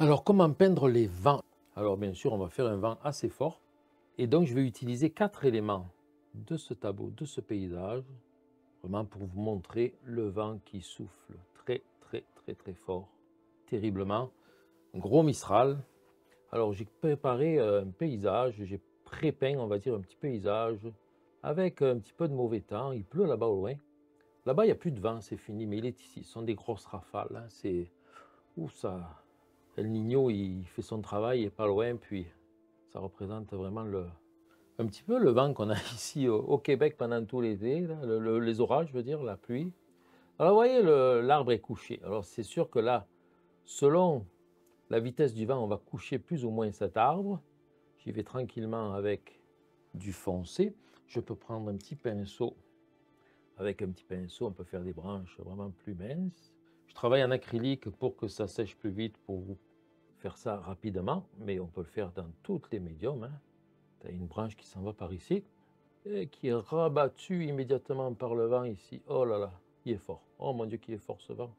Alors, comment peindre les vents? Alors, bien sûr, on va faire un vent assez fort. Et donc, je vais utiliser 4 éléments de ce tableau, de ce paysage, vraiment pour vous montrer le vent qui souffle très, très, très, très fort, terriblement. Un gros Mistral. Alors, j'ai préparé un paysage, j'ai pré-peint, on va dire, un petit paysage avec un petit peu de mauvais temps. Il pleut là-bas au loin. Là-bas, il n'y a plus de vent, c'est fini, mais il est ici. Ce sont des grosses rafales, hein. C'est... Ouh, ça... El Niño, il fait son travail et pas loin, puis ça représente vraiment un petit peu le vent qu'on a ici au Québec pendant tout l'été, les orages, je veux dire, la pluie. Alors, vous voyez, l'arbre est couché. Alors, c'est sûr que là, selon la vitesse du vent, on va coucher plus ou moins cet arbre. J'y vais tranquillement avec du foncé. Je peux prendre un petit pinceau. Avec un petit pinceau, on peut faire des branches vraiment plus minces. Je travaille en acrylique pour que ça sèche plus vite, pour vous faire ça rapidement, mais on peut le faire dans tous les médiums, hein. Tu as une branche qui s'en va par ici et qui est rabattue immédiatement par le vent ici. Oh là là, il est fort. Oh mon Dieu, qu'il est fort ce vent.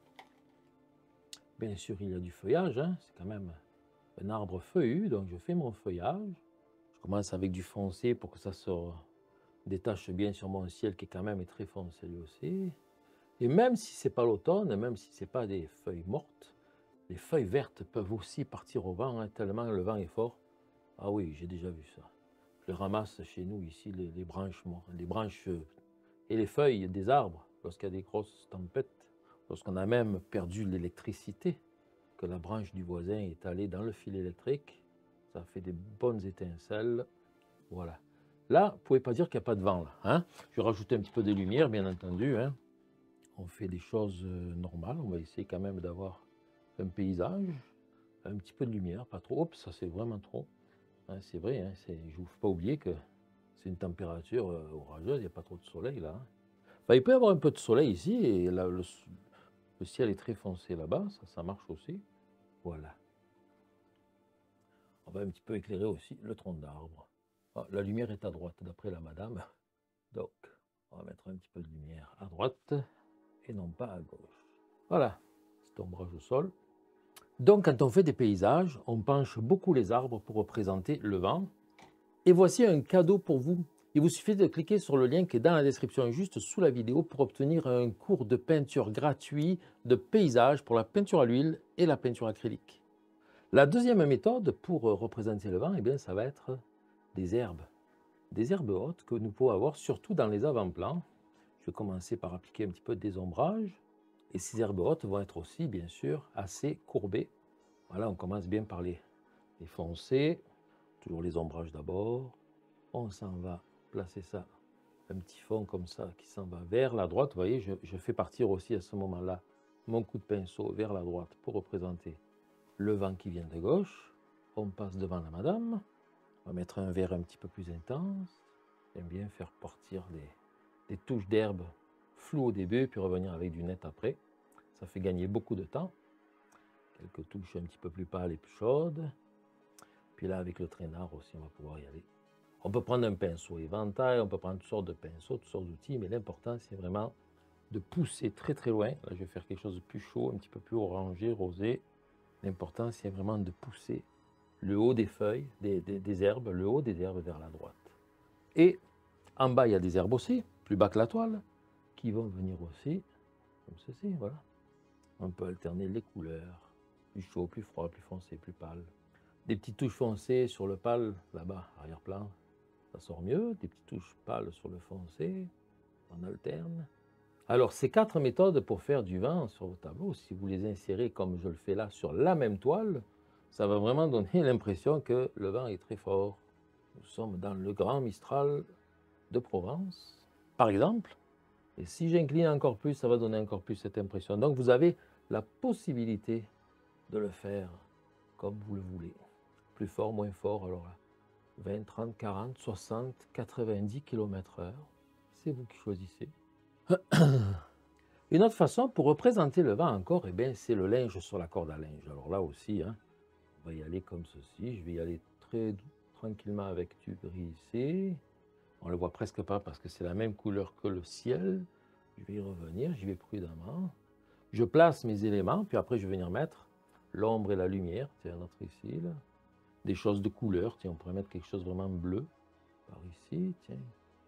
Bien sûr, il y a du feuillage, hein. C'est quand même un arbre feuillu, donc je fais mon feuillage. Je commence avec du foncé pour que ça se détache bien sur mon ciel qui est quand même très foncé lui aussi. Et même si ce n'est pas l'automne, même si ce n'est pas des feuilles mortes, les feuilles vertes peuvent aussi partir au vent, hein, tellement le vent est fort. Ah oui, j'ai déjà vu ça. Je les ramasse chez nous ici, les branches mortes, les branches et les feuilles des arbres, lorsqu'il y a des grosses tempêtes, lorsqu'on a même perdu l'électricité, que la branche du voisin est allée dans le fil électrique, ça fait des bonnes étincelles. Voilà. Là, vous ne pouvez pas dire qu'il n'y a pas de vent, là, hein. Je vais rajouter un petit peu de lumière, bien entendu, hein. On fait des choses normales, on va essayer quand même d'avoir un paysage, un petit peu de lumière, pas trop. Oups, ça c'est vraiment trop. Hein, c'est vrai, hein, je ne vous fais pas oublier que c'est une température orageuse, il n'y a pas trop de soleil là, hein. Enfin, il peut y avoir un peu de soleil ici, et là, le ciel est très foncé là-bas, ça marche aussi. Voilà. On va un petit peu éclairer aussi le tronc d'arbre. Ah, la lumière est à droite, d'après la madame. Donc, on va mettre un petit peu de lumière à droite, et non pas à gauche. Voilà, cet ombrage au sol. Donc, quand on fait des paysages, on penche beaucoup les arbres pour représenter le vent. Et voici un cadeau pour vous. Il vous suffit de cliquer sur le lien qui est dans la description juste sous la vidéo pour obtenir un cours de peinture gratuit de paysage pour la peinture à l'huile et la peinture acrylique. La deuxième méthode pour représenter le vent, eh bien, ça va être des herbes. Des herbes hautes que nous pouvons avoir surtout dans les avant-plans. Je vais commencer par appliquer un petit peu de désombrage. Et ces herbes hautes vont être aussi, bien sûr, assez courbées. Voilà, on commence bien par les foncés. Toujours les ombrages d'abord. On s'en va placer ça, un petit fond comme ça qui s'en va vers la droite. Vous voyez, je fais partir aussi à ce moment-là mon coup de pinceau vers la droite pour représenter le vent qui vient de gauche. On passe devant la madame. On va mettre un vert un petit peu plus intense. J'aime bien faire partir des touches d'herbe floues au début, puis revenir avec du net après. Ça fait gagner beaucoup de temps. Quelques touches un petit peu plus pâles et plus chaudes. Puis là, avec le traînard aussi, on va pouvoir y aller. On peut prendre un pinceau éventail, on peut prendre toutes sortes de pinceaux, toutes sortes d'outils, mais l'important, c'est vraiment de pousser très très loin. Là, je vais faire quelque chose de plus chaud, un petit peu plus orangé, rosé. L'important, c'est vraiment de pousser le haut des feuilles, des herbes, le haut des herbes vers la droite. Et en bas, il y a des herbes aussi, plus bas que la toile, qui vont venir aussi, comme ceci, voilà. On peut alterner les couleurs, plus chaud, plus froid, plus foncé, plus pâle. Des petites touches foncées sur le pâle, là-bas, arrière-plan, ça sort mieux. Des petites touches pâles sur le foncé, on alterne. Alors, ces 4 méthodes pour faire du vent sur vos tableaux, si vous les insérez comme je le fais là sur la même toile, ça va vraiment donner l'impression que le vent est très fort. Nous sommes dans le grand Mistral de Provence, par exemple. Et si j'incline encore plus, ça va donner encore plus cette impression. Donc, vous avez la possibilité de le faire comme vous le voulez. Plus fort, moins fort, alors là. 20, 30, 40, 60, 90 km/h. C'est vous qui choisissez. Une autre façon pour représenter le vent encore, eh c'est le linge sur la corde à linge. Alors là aussi, hein, on va y aller comme ceci. Je vais y aller très tranquillement avec du gris ici. On ne le voit presque pas parce que c'est la même couleur que le ciel. Je vais y revenir, j'y vais prudemment. Je place mes éléments, puis après je vais venir mettre l'ombre et la lumière, tiens, un autre ici, là. Des choses de couleur, tiens, on pourrait mettre quelque chose vraiment bleu, par ici, tiens.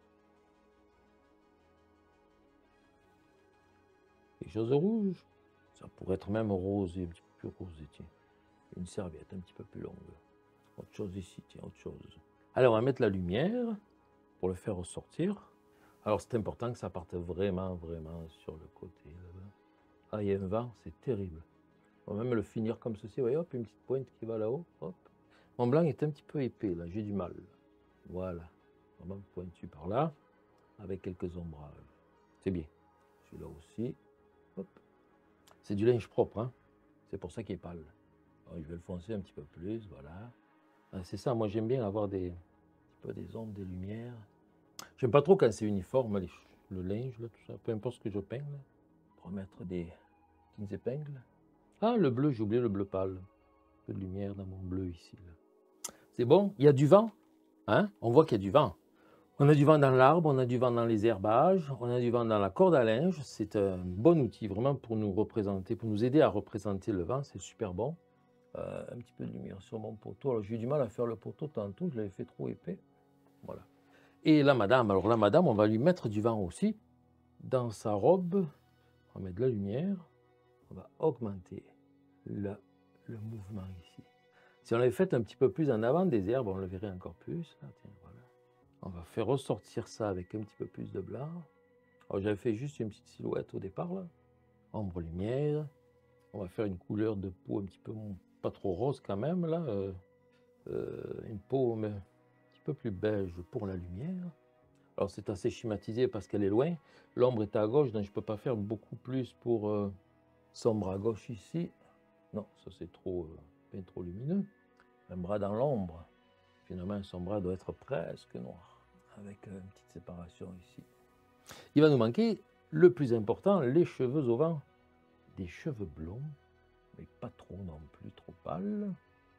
Quelque chose de rouge, ça pourrait être même rosé, un petit peu plus rosé, tiens. Une serviette un petit peu plus longue. Autre chose ici, tiens, autre chose. Alors, on va mettre la lumière pour le faire ressortir. Alors, c'est important que ça parte vraiment, vraiment sur le côté. Là. Ah, il y a un vent, c'est terrible. On va même le finir comme ceci. Vous voyez, hop, une petite pointe qui va là-haut. Hop. Mon blanc est un petit peu épais, là, j'ai du mal. Voilà. Vraiment pointu par là, avec quelques ombrages. C'est bien. Celui-là aussi. Hop. C'est du linge propre, hein. C'est pour ça qu'il est pâle. Alors, je vais le foncer un petit peu plus, voilà. Ah, c'est ça, moi j'aime bien avoir des ombres, des lumières. J'aime pas trop quand c'est uniforme, le linge, là, tout ça, peu importe ce que je peins. Là. Pour mettre des petites épingles. Ah, le bleu, j'ai oublié le bleu pâle. Un peu de lumière dans mon bleu ici. C'est bon, il y a du vent. Hein? On voit qu'il y a du vent. On a du vent dans l'arbre, on a du vent dans les herbages, on a du vent dans la corde à linge. C'est un bon outil vraiment pour nous représenter, pour nous aider à représenter le vent. C'est super bon. Un petit peu de lumière sur mon poteau. Alors j'ai eu du mal à faire le poteau tantôt, je l'avais fait trop épais. Voilà. Et la madame, alors la madame, on va lui mettre du vent aussi dans sa robe. On va mettre de la lumière. On va augmenter le mouvement ici. Si on l'avait fait un petit peu plus en avant des herbes, on le verrait encore plus. Là, tiens, voilà. On va faire ressortir ça avec un petit peu plus de blanc. Alors j'avais fait juste une petite silhouette au départ là. Ombre lumière. On va faire une couleur de peau un petit peu pas trop rose quand même là. Une peau mais un petit peu plus beige pour la lumière. Alors c'est assez schématisé parce qu'elle est loin. L'ombre est à gauche, donc je ne peux pas faire beaucoup plus pour sombre à gauche ici. Non, ça c'est trop, bien trop lumineux. Un bras dans l'ombre. Finalement, son bras doit être presque noir, avec une petite séparation ici. Il va nous manquer le plus important, les cheveux au vent. Des cheveux blonds, mais pas trop non plus, trop pâles.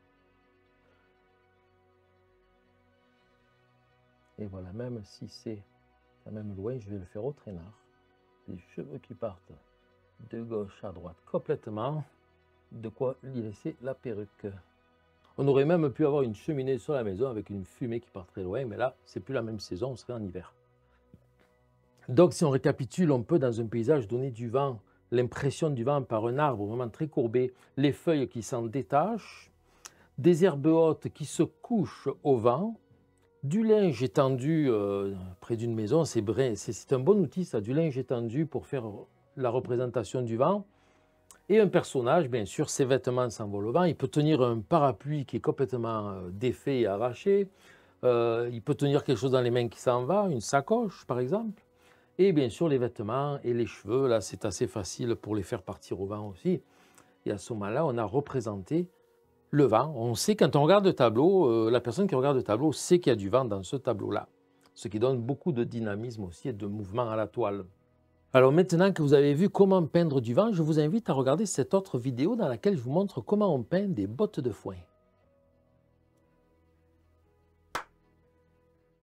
Et voilà, même si c'est quand même loin, je vais le faire au traînard. Des cheveux qui partent de gauche à droite complètement, de quoi lui laisser la perruque. On aurait même pu avoir une cheminée sur la maison avec une fumée qui part très loin, mais là, c'est plus la même saison, on serait en hiver. Donc, si on récapitule, on peut, dans un paysage, donner du vent, l'impression du vent par un arbre vraiment très courbé, les feuilles qui s'en détachent, des herbes hautes qui se couchent au vent, du linge étendu près d'une maison, c'est un bon outil, ça, du linge étendu pour faire la représentation du vent. Et un personnage, bien sûr, ses vêtements s'envolent au vent. Il peut tenir un parapluie qui est complètement défait et arraché. Il peut tenir quelque chose dans les mains qui s'en va, une sacoche, par exemple. Et bien sûr, les vêtements et les cheveux, là, c'est assez facile pour les faire partir au vent aussi. Et à ce moment-là, on a représenté le vent. On sait, quand on regarde le tableau, la personne qui regarde le tableau sait qu'il y a du vent dans ce tableau-là. Ce qui donne beaucoup de dynamisme aussi et de mouvement à la toile. Alors maintenant que vous avez vu comment peindre du vent, je vous invite à regarder cette autre vidéo dans laquelle je vous montre comment on peint des bottes de foin.